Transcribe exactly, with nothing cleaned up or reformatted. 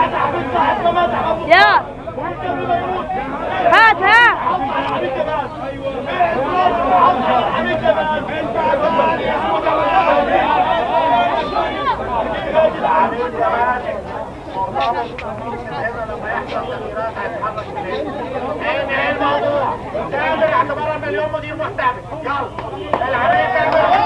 يا هات هات ايه الموضوع؟ ده اعتبار مليون مدير محتمل. يلا العمليه